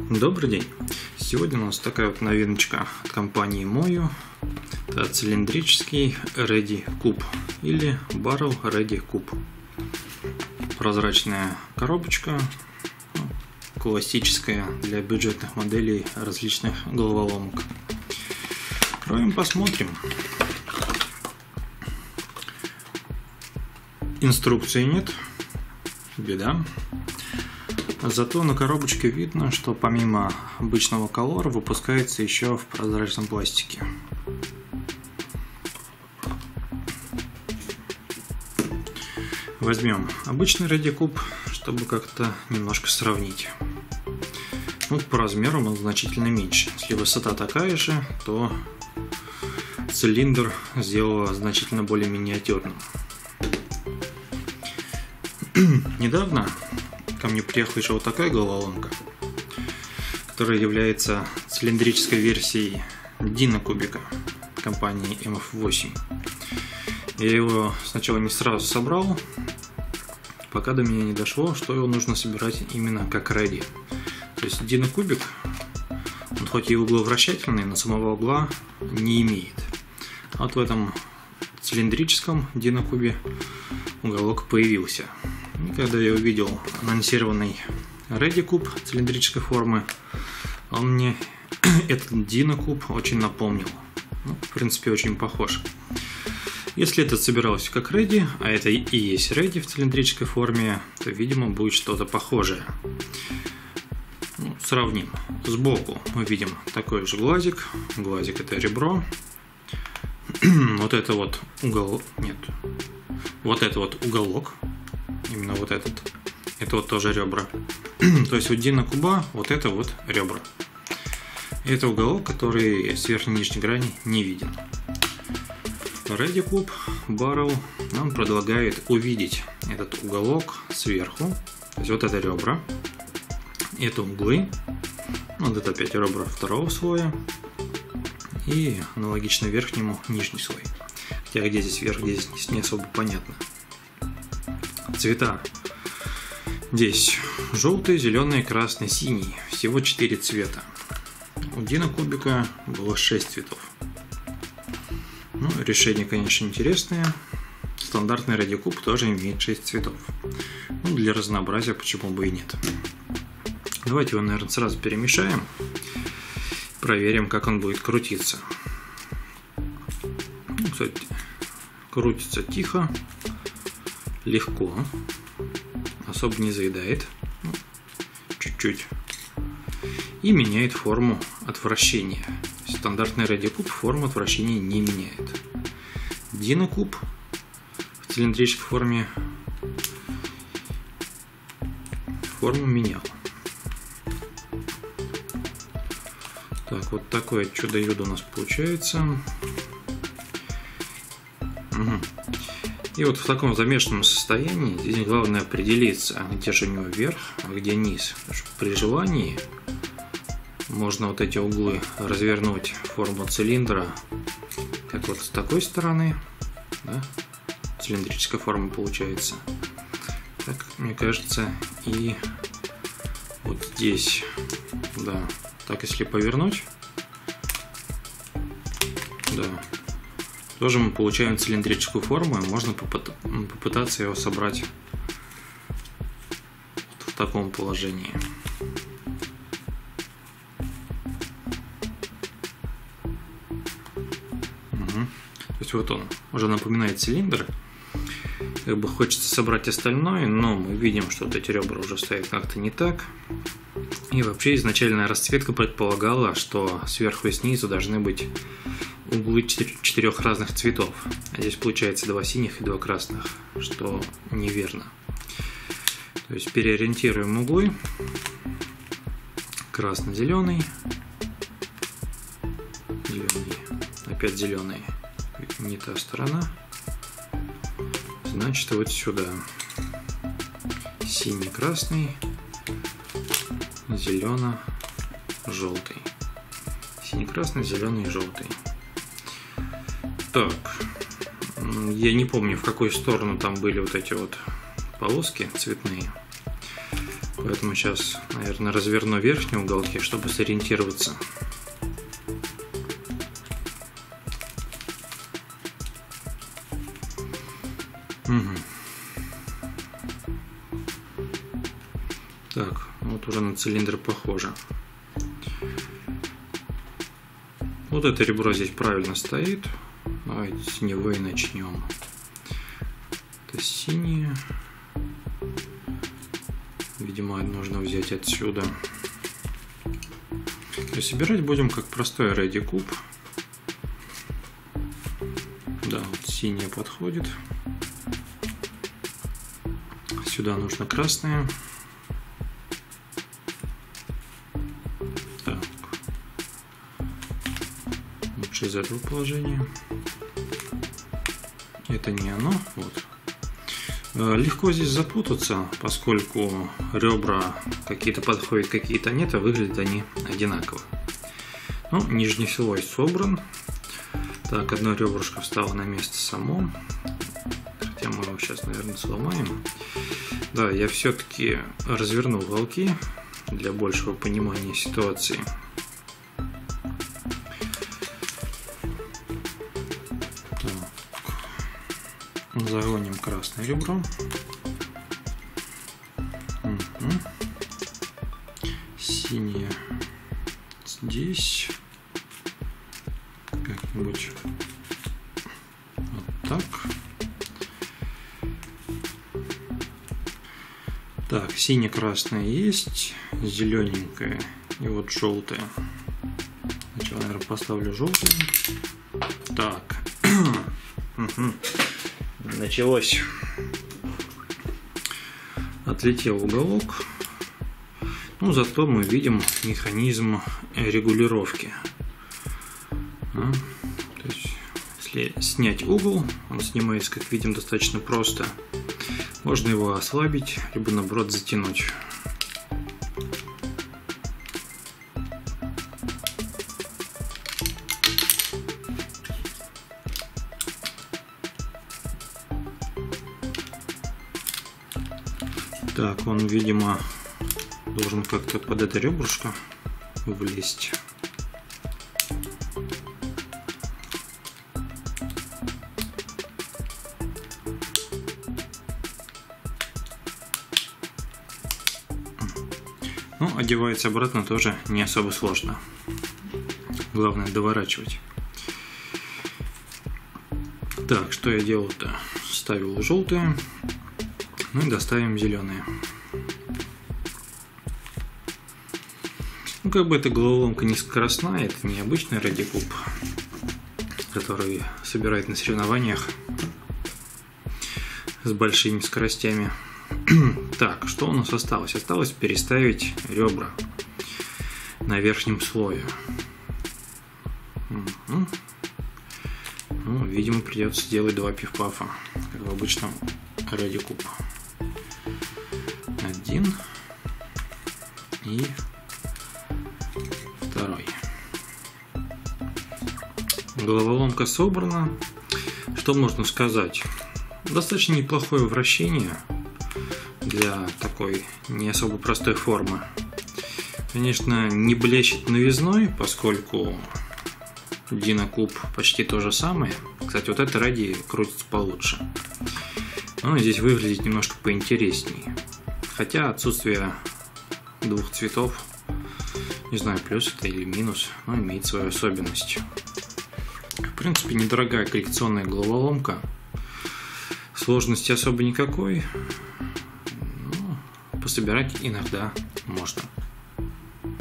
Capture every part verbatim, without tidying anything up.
Добрый день! Сегодня у нас такая вот новиночка от компании Moyu. Это цилиндрический Ready Cube или Barrel Ready Cube. Прозрачная коробочка, классическая для бюджетных моделей различных головоломок. Откроем, посмотрим. Инструкции нет, беда. Зато на коробочке видно, что помимо обычного колора выпускается еще в прозрачном пластике. Возьмем обычный Ready Cube, чтобы как-то немножко сравнить. Ну, по размеру он значительно меньше. Если высота такая же, то цилиндр сделала значительно более миниатюрным. Недавно ко мне приехала еще вот такая головоломка, которая является цилиндрической версией Динокубика компании эм эф восемь. Я его сначала не сразу собрал, пока до меня не дошло, что его нужно собирать именно как Ready. То есть Динокубик, он хоть и угловращательный, но самого угла не имеет. А вот в этом цилиндрическом Динокубе уголок появился. И когда я увидел анонсированный Ready Cube цилиндрической формы, он мне этот Динокуб очень напомнил. Ну, в принципе, очень похож. Если это собиралось как Ready, а это и есть Ready в цилиндрической форме, то, видимо, будет что-то похожее. Ну, сравним. Сбоку мы видим такой же глазик. Глазик — это ребро. Вот это вот угол... Нет. Вот это вот уголок. Именно вот этот. Это вот тоже ребра. То есть у Динокуба вот это вот ребра. Это уголок, который с верхней и нижней грани не виден. Ready Cube Barrel нам предлагает увидеть этот уголок сверху. То есть вот это ребра. Это углы. Вот это опять ребра второго слоя. И аналогично верхнему нижний слой. Хотя где здесь верх, где здесь не особо понятно. Цвета. Здесь желтый, зеленый, красный, синий. Всего четыре цвета. У Динокубика было шесть цветов. Ну, решение, конечно, интересное. Стандартный Ready Cube тоже имеет шесть цветов. Ну, для разнообразия почему бы и нет. Давайте его, наверное, сразу перемешаем. Проверим, как он будет крутиться. Ну, кстати, крутится тихо, легко, особо не заедает, чуть-чуть, и меняет форму от вращения. Стандартный Ready Cube форму от вращения не меняет. Динокуб в цилиндрической форме форму менял. Так, вот такое чудо-юдо у нас получается. Угу. И вот в таком замешанном состоянии здесь главное определиться, где же у него верх, а где низ. Потому что при желании можно вот эти углы развернуть в форму цилиндра, как вот с такой стороны, да? Цилиндрическая форма получается. Так, мне кажется, и вот здесь, да. Так, если повернуть, да, тоже мы получаем цилиндрическую форму, и можно попытаться его собрать в таком положении. Угу. То есть вот он уже напоминает цилиндр. Как бы хочется собрать остальное, но мы видим, что вот эти ребра уже стоят как-то не так. И вообще изначальная расцветка предполагала, что сверху и снизу должны быть углы четырех разных цветов. А здесь получается два синих и два красных, что неверно. То есть переориентируем углы. Красно-зеленый. Зеленый. Опять зеленый. Не та сторона. Значит, вот сюда. Синий-красный. Зелено-желтый. Синий-красный, зеленый и желтый. Так. Я не помню, в какую сторону там были вот эти вот полоски цветные. Поэтому сейчас, наверное, разверну верхние уголки, чтобы сориентироваться. Угу. Так, вот уже на цилиндр похоже. Вот это ребро здесь правильно стоит. Давайте с него и начнем. Это синее. Видимо, нужно взять отсюда. И собирать будем как простой Ready куб. Да, вот синее подходит. Сюда нужно красное. Так. Лучше из этого положения. Это не оно. Вот. Легко здесь запутаться, поскольку ребра какие-то подходят, какие-то нет, а выглядят они одинаково. Ну, нижний слой собран. Так, одно ребрышко встало на место само. Хотя мы его сейчас, наверное, сломаем. Да, я все-таки разверну уголки для большего понимания ситуации. Загоним красное ребро. Угу. Синее здесь. Как-нибудь вот так. Так, сине-красное есть, зелененькое и вот желтое. Сначала, наверное, поставлю желтое. Так. Угу. Началось. Отлетел уголок. Ну, зато мы видим механизм регулировки. А, то есть, если снять угол, он снимается, как видим, достаточно просто. Можно его ослабить, либо наоборот затянуть. Так, он, видимо, должен как-то под это ребрышко влезть. Ну, одевается обратно тоже не особо сложно. Главное доворачивать. Так, что я делал-то? Ставил желтое. Ну и доставим зеленые. Ну, как бы эта головоломка не скоростная, это не обычный Ready куб, который собирает на соревнованиях с большими скоростями. Так, что у нас осталось? Осталось переставить ребра на верхнем слое. Угу. Ну, видимо, придется сделать два пиф-пафа, как в обычном Ready куб. Один и второй. Головоломка собрана. Что можно сказать? Достаточно неплохое вращение для такой не особо простой формы. Конечно, не блещет новизной, поскольку Динокуб почти то же самое. Кстати, вот это Ready крутится получше. Но здесь выглядит немножко поинтереснее. Хотя отсутствие двух цветов, не знаю, плюс это или минус, но имеет свою особенность. В принципе, недорогая коллекционная головоломка. Сложности особо никакой. Но пособирать иногда можно.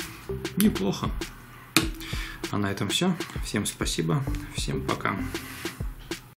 Неплохо. А на этом все. Всем спасибо. Всем пока.